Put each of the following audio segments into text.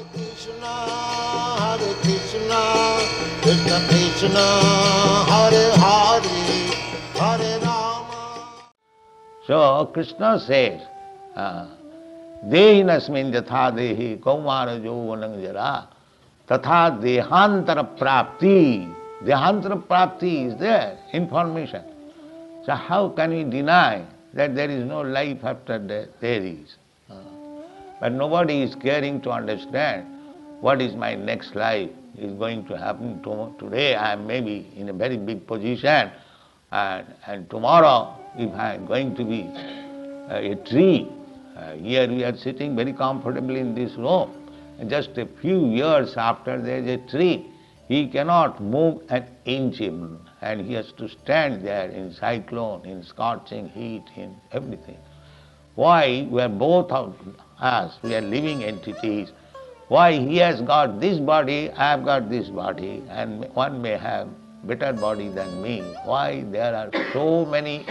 Kṛṣṇa, Hare Kṛṣṇa, Krishna Krishna, Hare Hare, Hare Rama. So Kṛṣṇa says, dehino smin yathā dehe, kaumāraṁ yauvanaṁ jarā, tathā Dehāntara-prāptiḥ. Dehāntara-prāptiḥ is there, information. So how can we deny that there is no life after death? There is. But nobody is caring to understand what is my next life is going to happen today. I am maybe in a very big position, and tomorrow if I am going to be a tree, here we are sitting very comfortably in this room, and just a few years after there is a tree, he cannot move an inch even, and he has to stand there in cyclone, in scorching heat, in everything. Why? We are both of us, we are living entities. Why he has got this body, I have got this body, and one may have better body than me. Why? There are so many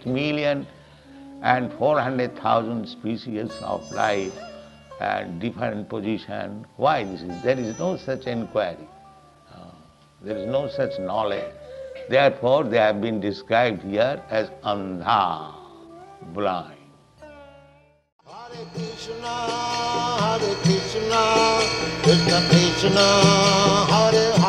8,400,000 species of life and different position. Why this is? There is no such inquiry. There is no such knowledge. Therefore, they have been described here as andhā, blind. Hare Kṛṣṇa, Hare Kṛṣṇa, Krishna Krishna, Hare